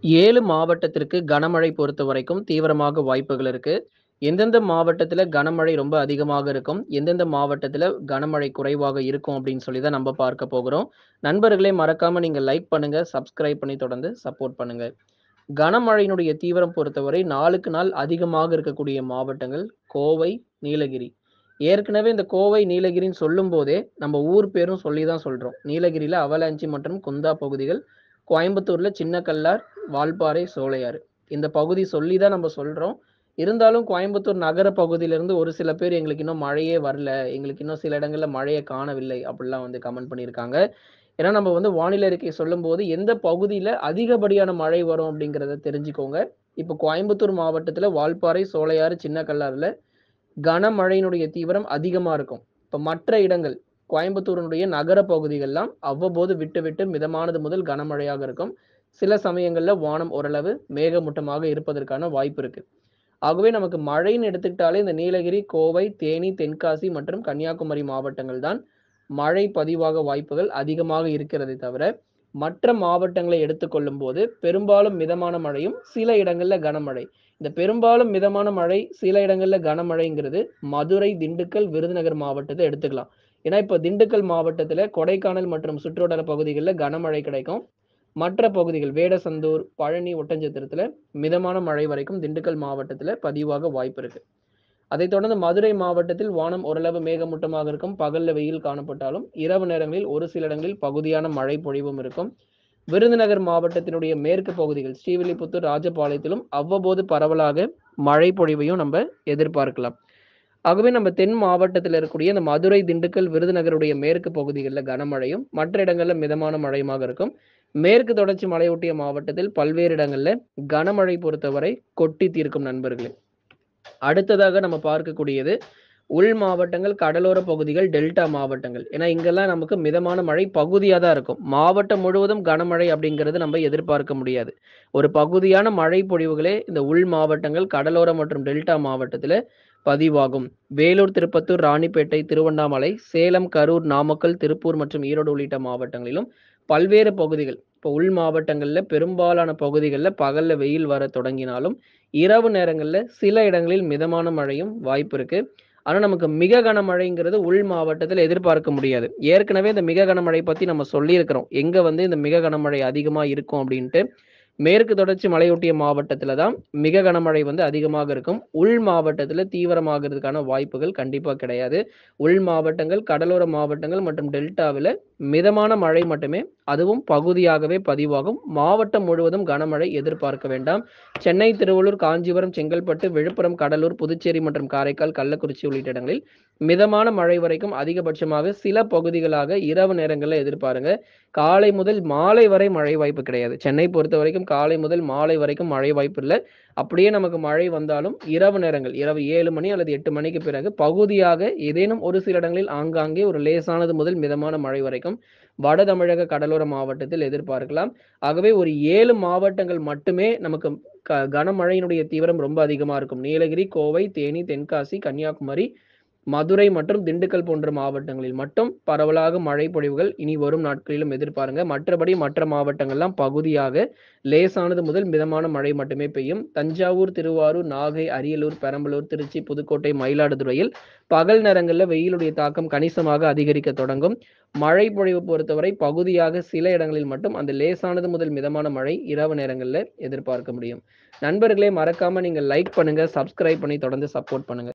7 மாவட்டத்திற்கு கனமழை பொறுத்தவரைக்கும் தீவிரமாக வாய்ப்புகள் இருக்கு. எந்தெந்த மாவட்டத்தில கனமழை ரொம்ப அதிகமாக இருக்கும், எந்தெந்த மாவட்டத்தில கனமழை குறைவாக இருக்கும் அப்படின்னு சொல்லி தான் நம்ம பார்க்க போகிறோம். நண்பர்களே மறக்காம நீங்க லைக் பண்ணுங்க, சப்ஸ்கிரைப் பண்ணி தொடர்ந்து சப்போர்ட் பண்ணுங்க. கனமழையினுடைய தீவிரம் பொறுத்தவரை நாளுக்கு நாள் அதிகமாக இருக்கக்கூடிய மாவட்டங்கள் கோவை, நீலகிரி. ஏற்கனவே இந்த கோவை, நீலகிரின்னு சொல்லும்போதே நம்ம ஊர் பேரும் சொல்லி தான் சொல்றோம். நீலகிரியில அவலாஞ்சி மற்றும் குந்தா பகுதிகள், கோயம்புத்தூர்ல சின்ன கல்லார், வால்பாறை, சோலையாறு. இந்த பகுதி சொல்லி தான் நம்ம சொல்றோம். இருந்தாலும் கோயம்புத்தூர் நகர பகுதியிலிருந்து ஒரு சில பேர் எங்களுக்கு இன்னும் மழையே வரல, எங்களுக்கு இன்னும் சில இடங்கள்ல மழைய காணவில்லை அப்படிலாம் வந்து கமெண்ட் பண்ணியிருக்காங்க. ஏன்னா நம்ம வந்து வானிலை அறிக்கை சொல்லும்போது எந்த பகுதியில அதிகப்படியான மழை வரும் அப்படிங்கிறத தெரிஞ்சுக்கோங்க. இப்போ கோயம்புத்தூர் மாவட்டத்தில வால்பாறை, சோலையாறு, சின்ன கல்லாறுல கனமழையினுடைய தீவிரம் அதிகமா இருக்கும். இப்ப மற்ற இடங்கள், கோயம்புத்தூரினுடைய நகர பகுதிகள்லாம் அவ்வப்போது விட்டு விட்டு மிதமானது முதல் கனமழையாக இருக்கும். சில சமயங்கள்ல வானம் ஓரளவு மேகமூட்டமாக இருப்பதற்கான வாய்ப்பு இருக்கு. ஆகவே நமக்கு மழைன்னு எடுத்துக்கிட்டாலே இந்த நீலகிரி, கோவை, தேனி, தென்காசி மற்றும் கன்னியாகுமரி மாவட்டங்கள் தான் மழை பதிவாக வாய்ப்புகள் அதிகமாக இருக்கிறதை தவிர, மற்ற மாவட்டங்களை எடுத்துக்கொள்ளும்போது பெரும்பாலும் மிதமான மழையும், சில இடங்கள்ல கனமழை. இந்த பெரும்பாலும் மிதமான மழை, சில இடங்கள்ல கனமழைங்கிறது மதுரை, திண்டுக்கல், விருதுநகர் மாவட்டத்த எடுத்துக்கலாம். ஏன்னா, இப்ப திண்டுக்கல் மாவட்டத்துல கொடைக்கானல் மற்றும் சுற்றுவட்டார பகுதிகள்ல கனமழை கிடைக்கும். மற்ற பகுதிகள் வேடசந்தூர், பழனி, ஒட்டன்சத்திரத்துல மிதமான மழை வரைக்கும் திண்டுக்கல் மாவட்டத்துல பதிவாக வாய்ப்பு இருக்கு. அதைத் தொடர்ந்து மதுரை மாவட்டத்தில் வானம் ஓரளவு மேகமூட்டமாக இருக்கும். பகல்ல வெயில் காணப்பட்டாலும், இரவு நேரங்களில் ஒரு சில இடங்களில் பகுதியான மழை பொழிவும் இருக்கும். விருதுநகர் மாவட்டத்தினுடைய மேற்கு பகுதிகள் ஸ்ரீவில்லிபுத்தூர், ராஜபாளையத்திலும் அவ்வப்போது பரவலாக மழை பொழிவையும் நம்ம எதிர்பார்க்கலாம். ஆகவே நம்ம தென் மாவட்டத்தில் இருக்கக்கூடிய இந்த மதுரை, திண்டுக்கல், விருதுநகருடைய மேற்கு பகுதிகளில் கனமழையும், மற்ற இடங்கள்ல மிதமான மழையுமாக இருக்கும். மேற்கு தொடர்ச்சி மலையொட்டிய மாவட்டத்தில் பல்வேறு இடங்கள்ல கனமழை பொறுத்தவரை கொட்டி தீர்க்கும் நண்பர்களே. அடுத்ததாக நம்ம பார்க்கக்கூடியது உள் மாவட்டங்கள், கடலோர பகுதிகள், டெல்டா மாவட்டங்கள். ஏன்னா இங்கெல்லாம் நமக்கு மிதமான மழை பகுதியா தான் இருக்கும். மாவட்டம் முழுவதும் கனமழை அப்படிங்கிறது நம்ம எதிர்பார்க்க முடியாது. ஒரு பகுதியான மழை பொழிவுகளே இந்த உள் மாவட்டங்கள், கடலோர மற்றும் டெல்டா மாவட்டத்தில பதிவாகும். வேலூர், திருப்பத்தூர், ராணிப்பேட்டை, திருவண்ணாமலை, சேலம், கரூர், நாமக்கல், திருப்பூர் மற்றும் ஈரோடு உள்ளிட்ட மாவட்டங்களிலும் பல்வேறு பகுதிகள் இப்போ உள் மாவட்டங்கள்ல பெரும்பாலான பகுதிகள்ல பகல்ல வெயில் வர தொடங்கினாலும், இரவு நேரங்கள்ல சில இடங்களில் மிதமான மழையும் வாய்ப்பு இருக்கு. ஆனா, நமக்கு மிக கனமழைங்கிறது உள் மாவட்டத்தில எதிர்பார்க்க முடியாது. ஏற்கனவே இந்த மிக கனமழை பத்தி நம்ம சொல்லியிருக்கிறோம். எங்க வந்து இந்த மிக கனமழை அதிகமா இருக்கும் அப்டின்ட்டு. மேற்கு தொடர்ச்சி மலையொட்டிய மாவட்டத்தில தான் மிக கனமழை வந்து அதிகமாக இருக்கும். உள் மாவட்டத்தில தீவிரமாகறதுக்கான வாய்ப்புகள் கண்டிப்பா கிடையாது. உள் மாவட்டங்கள், கடலோர மாவட்டங்கள் மற்றும் டெல்டாவில மிதமான மழை மட்டுமே, அதுவும் பகுதியாகவே பதிவாகும். மாவட்டம் முழுவதும் கனமழை எதிர்பார்க்க வேண்டாம். சென்னை, திருவள்ளூர், காஞ்சிபுரம், செங்கல்பட்டு, விழுப்புரம், கடலூர், புதுச்சேரி மற்றும் காரைக்கால், கள்ளக்குறிச்சி உள்ளிட்ட இடங்களில் மிதமான மழை வரைக்கும் அதிகபட்சமாக சில பகுதிகளாக இரவு நேரங்கள்ல எதிர்பாருங்க. காலை முதல் மாலை வரை மழை வாய்ப்பு கிடையாது. சென்னை பொறுத்தவரைக்கும் காலை முதல் மாலை வரைக்கும் மழை வாய்ப்பு இல்ல. அப்படியே நமக்கு மழை வந்தாலும் இரவு நேரங்கள், இரவு 7 மணி அல்லது 8 மணிக்கு பிறகு பகுதியாக ஏதேனும் ஒரு சில இடங்களில் ஆங்காங்கே ஒரு லேசானது முதல் மிதமான மழை வரைக்கும் வட தமிழக கடலோர மாவட்டத்தில் எதிர்பார்க்கலாம். ஆகவே ஒரு 7 மாவட்டங்கள் மட்டுமே நமக்கு கனமழையினுடைய தீவிரம் ரொம்ப அதிகமா இருக்கும். நீலகிரி, கோவை, தேனி, தென்காசி, கன்னியாகுமரி, மதுரை மற்றும் திண்டுக்கல் போன்ற மாவட்டங்களில் மட்டும் பரவலாக மழை பொழிவுகள் இனி வரும் நாட்களிலும் எதிர்பாருங்க. மற்றபடி மற்ற மாவட்டங்கள்லாம் பகுதியாக லேசானது முதல் மிதமான மழை மட்டுமே பெய்யும். தஞ்சாவூர், திருவாரூர், நாகை, அரியலூர், பெரம்பலூர், திருச்சி, புதுக்கோட்டை, மயிலாடுதுறையில் பகல் நேரங்கள்ல வெயிலுடைய தாக்கம் கணிசமாக அதிகரிக்க தொடங்கும். மழை பொழிவு பொறுத்தவரை பகுதியாக சில இடங்களில் மட்டும் அந்த லேசானது முதல் மிதமான மழை இரவு நேரங்கள்ல எதிர்பார்க்க முடியும். நண்பர்களே மறக்காம நீங்க லைக் பண்ணுங்க, சப்ஸ்கிரைப் பண்ணி தொடர்ந்து சப்போர்ட் பண்ணுங்க.